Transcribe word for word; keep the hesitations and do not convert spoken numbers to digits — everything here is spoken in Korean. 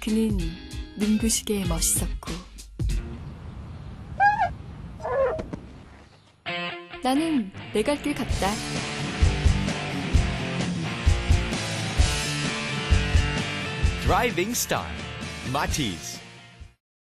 그는 눈부시게 멋있었고 나는 내 갈 길 갔다. Driving Style, Matiz.